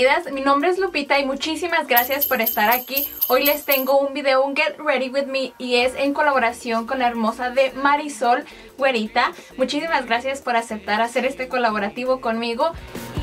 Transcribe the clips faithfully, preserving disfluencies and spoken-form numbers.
bienvenidas. Mi nombre es Lupita y muchísimas gracias por estar aquí. Hoy les tengo un video, un Get Ready With Me, y es en colaboración con la hermosa de Marisol Güerita. Muchísimas gracias por aceptar hacer este colaborativo conmigo.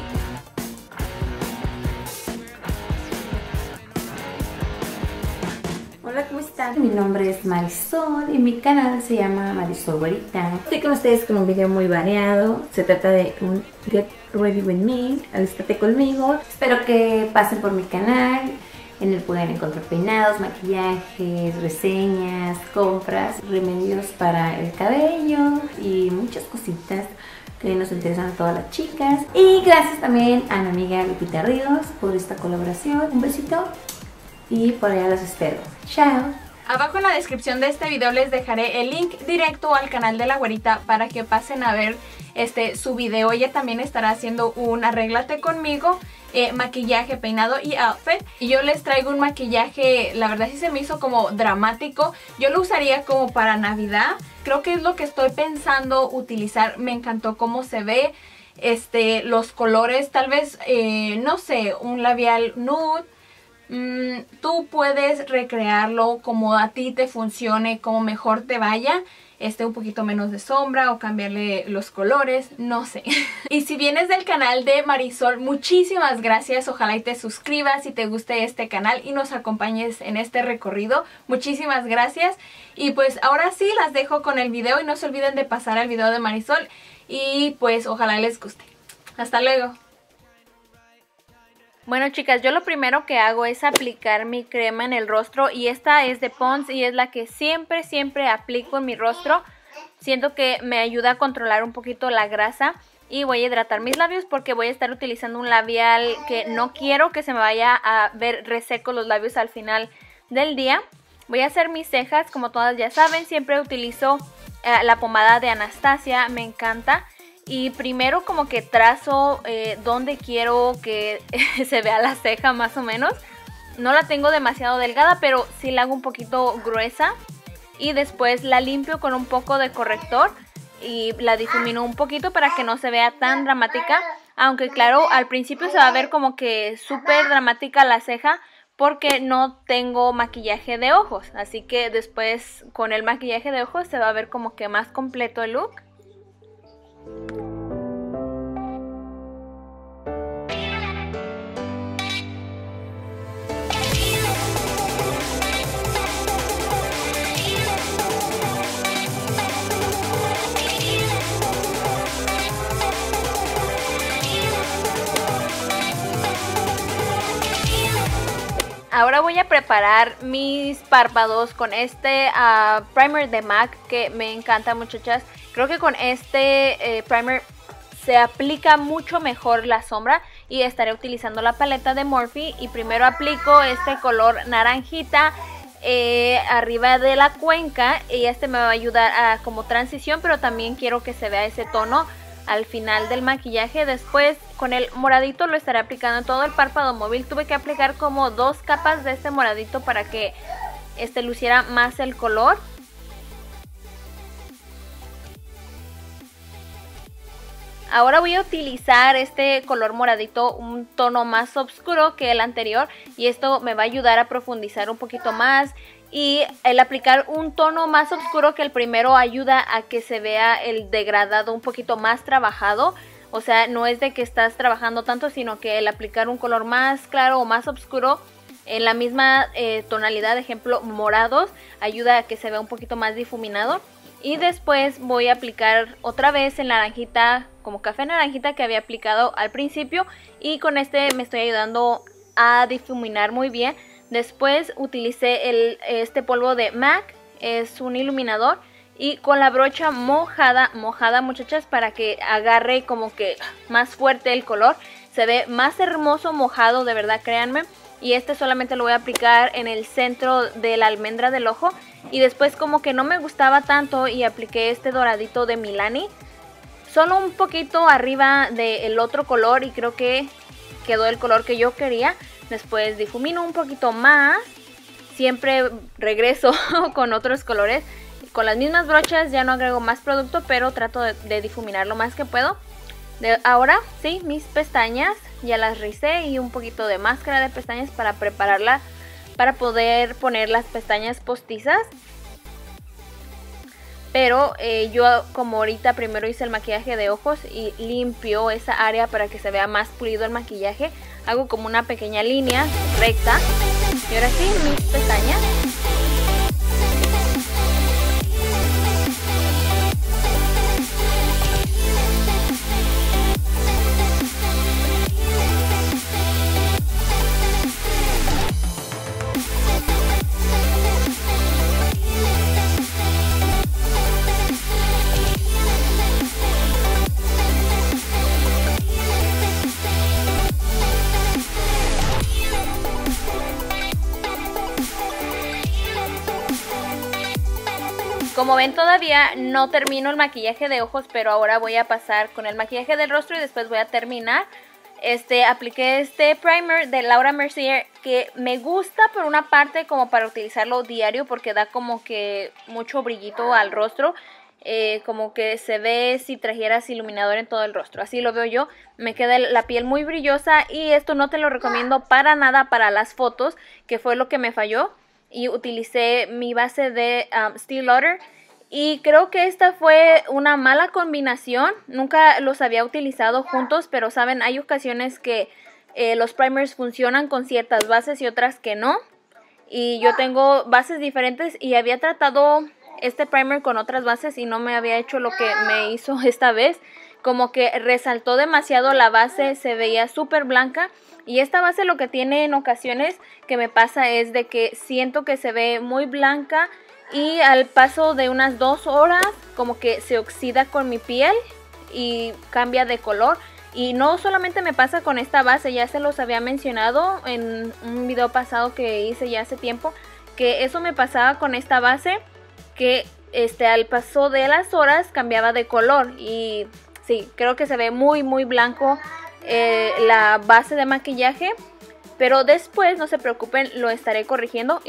Hola, ¿cómo están? Mi nombre es Marisol y mi canal se llama Marisol Güerita. Estoy con ustedes con un video muy variado. Se trata de un Get Ready With Me, alístate conmigo. Espero que pasen por mi canal. En él pueden encontrar peinados, maquillajes, reseñas, compras, remedios para el cabello y muchas cositas que nos interesan a todas las chicas. Y gracias también a mi amiga Lupita Ríos por esta colaboración. Un besito. Y por allá los espero. Chao. Abajo en la descripción de este video les dejaré el link directo al canal de la güerita para que pasen a ver este su video. Ella también estará haciendo un arréglate conmigo, eh, maquillaje, peinado y outfit. Y yo les traigo un maquillaje, la verdad sí se me hizo como dramático. Yo lo usaría como para Navidad. Creo que es lo que estoy pensando utilizar. Me encantó cómo se ve. Este, los colores, tal vez, eh, no sé, un labial nude. Mm, tú puedes recrearlo como a ti te funcione, como mejor te vaya. Este, un poquito menos de sombra o cambiarle los colores, no sé. Y si vienes del canal de Marisol, muchísimas gracias. Ojalá y te suscribas si te guste este canal y nos acompañes en este recorrido. Muchísimas gracias. Y pues ahora sí las dejo con el video y no se olviden de pasar al video de Marisol. Y pues ojalá les guste. Hasta luego. Bueno, chicas, yo lo primero que hago es aplicar mi crema en el rostro y esta es de Pond's y es la que siempre, siempre aplico en mi rostro. Siento que me ayuda a controlar un poquito la grasa y voy a hidratar mis labios porque voy a estar utilizando un labial que no quiero que se me vaya a ver reseco los labios al final del día. Voy a hacer mis cejas, como todas ya saben, siempre utilizo eh, la pomada de Anastasia, me encanta. Y primero como que trazo eh, donde quiero que se vea la ceja más o menos. No la tengo demasiado delgada, pero sí la hago un poquito gruesa. Y después la limpio con un poco de corrector y la difumino un poquito para que no se vea tan dramática. Aunque claro, al principio se va a ver como que súper dramática la ceja porque no tengo maquillaje de ojos. Así que después con el maquillaje de ojos se va a ver como que más completo el look. Ahora voy a preparar mis párpados con este uh, primer de MAC que me encanta, muchachas. Creo que con este eh, primer se aplica mucho mejor la sombra y estaré utilizando la paleta de Morphe. Y primero aplico este color naranjita eh, arriba de la cuenca y este me va a ayudar a como transición, pero también quiero que se vea ese tono al final del maquillaje. Después con el moradito lo estaré aplicando en todo el párpado móvil. Tuve que aplicar como dos capas de este moradito para que este luciera más el color. Ahora voy a utilizar este color moradito, un tono más oscuro que el anterior, y esto me va a ayudar a profundizar un poquito más. Y el aplicar un tono más oscuro que el primero ayuda a que se vea el degradado un poquito más trabajado. O sea, no es de que estás trabajando tanto, sino que el aplicar un color más claro o más oscuro en la misma eh, tonalidad, de ejemplo morados, ayuda a que se vea un poquito más difuminado. Y después voy a aplicar otra vez el naranjita, como café naranjita que había aplicado al principio. Y con este me estoy ayudando a difuminar muy bien. Después utilicé el, este polvo de MAC, es un iluminador. Y con la brocha mojada, mojada muchachas, para que agarre como que más fuerte el color. Se ve más hermoso mojado, de verdad, créanme. Y este solamente lo voy a aplicar en el centro de la almendra del ojo. Y después como que no me gustaba tanto y apliqué este doradito de Milani. Solo un poquito arriba del otro color y creo que quedó el color que yo quería. Después difumino un poquito más. Siempre regreso con otros colores. Con las mismas brochas ya no agrego más producto, pero trato de, de difuminar lo más que puedo. De ahora sí, mis pestañas ya las ricé y un poquito de máscara de pestañas para prepararla para poder poner las pestañas postizas. Pero eh, yo como ahorita primero hice el maquillaje de ojos y limpio esa área para que se vea más pulido el maquillaje. Hago como una pequeña línea recta. Y ahora sí, mis pestañas. Como ven, todavía no termino el maquillaje de ojos, pero ahora voy a pasar con el maquillaje del rostro y después voy a terminar. Este, apliqué este primer de Laura Mercier que me gusta por una parte como para utilizarlo diario porque da como que mucho brillito al rostro. Eh, como que se ve si trajeras iluminador en todo el rostro, así lo veo yo. Me queda la piel muy brillosa y esto no te lo recomiendo para nada para las fotos, que fue lo que me falló. Y utilicé mi base de um, Steel Lauder y creo que esta fue una mala combinación. Nunca los había utilizado juntos, pero saben, hay ocasiones que eh, los primers funcionan con ciertas bases y otras que no. Y yo tengo bases diferentes y había tratado este primer con otras bases y no me había hecho lo que me hizo esta vez. Como que resaltó demasiado la base, se veía súper blanca. Y esta base lo que tiene en ocasiones que me pasa es de que siento que se ve muy blanca y al paso de unas dos horas como que se oxida con mi piel y cambia de color. Y no solamente me pasa con esta base, ya se los había mencionado en un video pasado que hice ya hace tiempo, que eso me pasaba con esta base, que este, al paso de las horas cambiaba de color. Y sí, creo que se ve muy muy blanco eh, la base de maquillaje, pero después no se preocupen, lo estaré corrigiendo.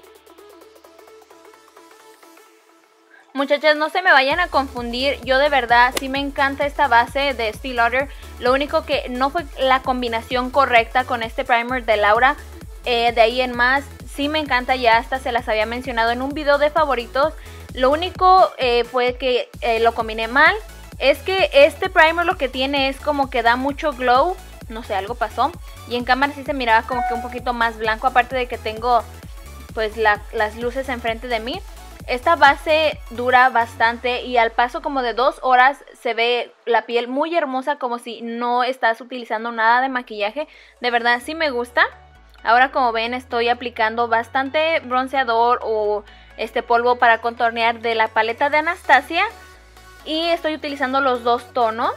Muchachas, no se me vayan a confundir, yo de verdad sí me encanta esta base de Steel Lauder. Lo único que no fue la combinación correcta con este primer de Laura. Eh, de ahí en más, sí me encanta, ya hasta se las había mencionado en un video de favoritos. Lo único eh, fue que eh, lo combiné mal. Es que este primer lo que tiene es como que da mucho glow. No sé, algo pasó. Y en cámara sí se miraba como que un poquito más blanco. Aparte de que tengo pues la, las luces enfrente de mí. Esta base dura bastante y al paso como de dos horas se ve la piel muy hermosa, como si no estás utilizando nada de maquillaje. De verdad sí me gusta. Ahora, como ven, estoy aplicando bastante bronceador o este polvo para contornear de la paleta de Anastasia. Y estoy utilizando los dos tonos.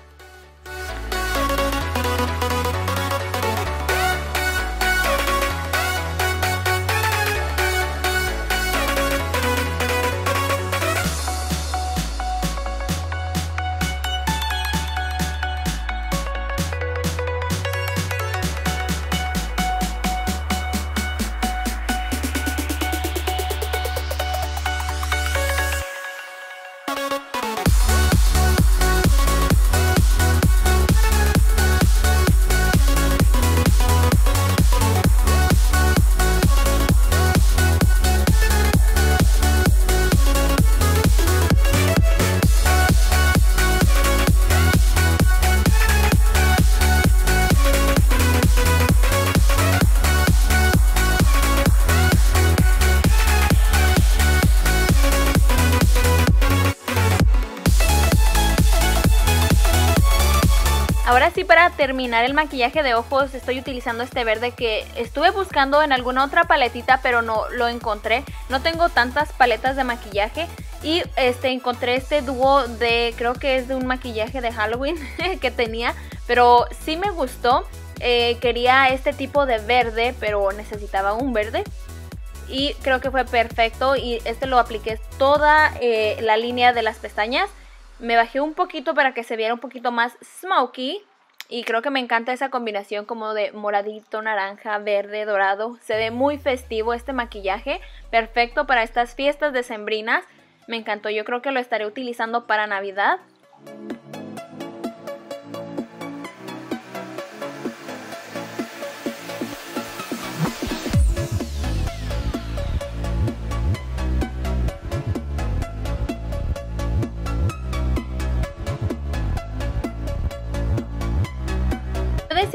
Ahora sí, para terminar el maquillaje de ojos estoy utilizando este verde que estuve buscando en alguna otra paletita, pero no lo encontré. No tengo tantas paletas de maquillaje y este encontré este dúo de, creo que es de un maquillaje de Halloween que tenía, pero sí me gustó. Eh, quería este tipo de verde, pero necesitaba un verde y creo que fue perfecto. Y este lo apliqué toda eh, la línea de las pestañas. Me bajé un poquito para que se viera un poquito más smoky. Y creo que me encanta esa combinación como de moradito, naranja, verde, dorado. Se ve muy festivo este maquillaje. Perfecto para estas fiestas decembrinas. Me encantó. Yo creo que lo estaré utilizando para Navidad.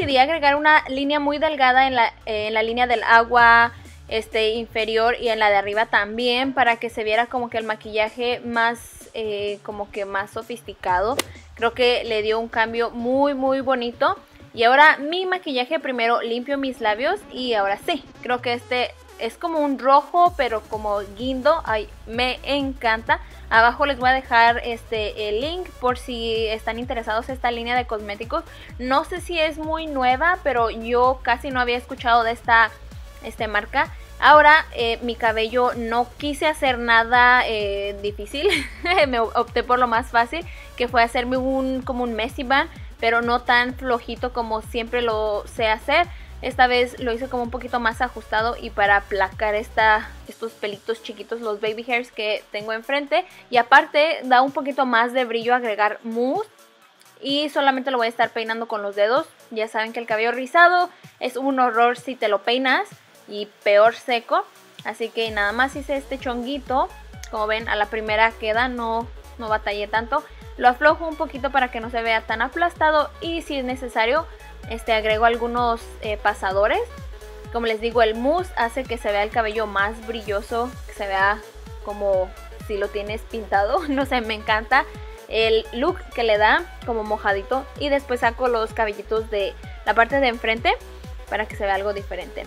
decidí agregar una línea muy delgada en la, eh, en la línea del agua este, inferior y en la de arriba también, para que se viera como que el maquillaje más, eh, como que más sofisticado. Creo que le dio un cambio muy muy bonito. Y ahora mi maquillaje, primero limpio mis labios y ahora sí, creo que este es como un rojo pero como guindo. Ay, me encanta. Abajo les voy a dejar este el link por si están interesados en esta línea de cosméticos. No sé si es muy nueva, pero yo casi no había escuchado de esta este, marca. Ahora eh, mi cabello no quise hacer nada eh, difícil. Me opté por lo más fácil, que fue hacerme un como un messy bun, pero no tan flojito como siempre lo sé hacer. Esta vez lo hice como un poquito más ajustado y para aplacar esta, estos pelitos chiquitos, los baby hairs que tengo enfrente. Y aparte da un poquito más de brillo agregar mousse. Y solamente lo voy a estar peinando con los dedos. Ya saben que el cabello rizado es un horror si te lo peinas, y peor seco. Así que nada más hice este chonguito. Como ven, a la primera queda, no, no batallé tanto. Lo aflojo un poquito para que no se vea tan aplastado y si es necesario este, agrego algunos eh, pasadores. Como les digo, el mousse hace que se vea el cabello más brilloso, que se vea como si lo tienes pintado. No sé, me encanta el look que le da, como mojadito. Y después saco los cabellitos de la parte de enfrente para que se vea algo diferente.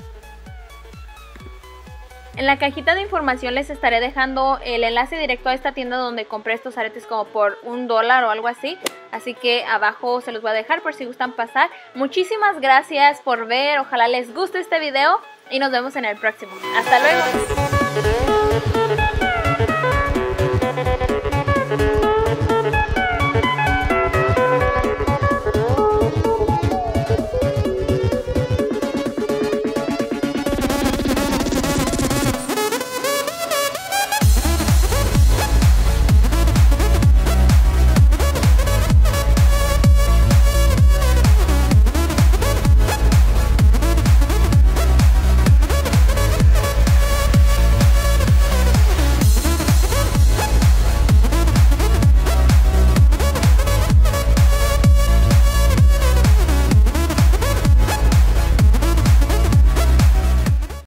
En la cajita de información les estaré dejando el enlace directo a esta tienda donde compré estos aretes como por un dólar o algo así. Así que abajo se los voy a dejar por si gustan pasar. Muchísimas gracias por ver, ojalá les guste este video y nos vemos en el próximo. ¡Hasta luego!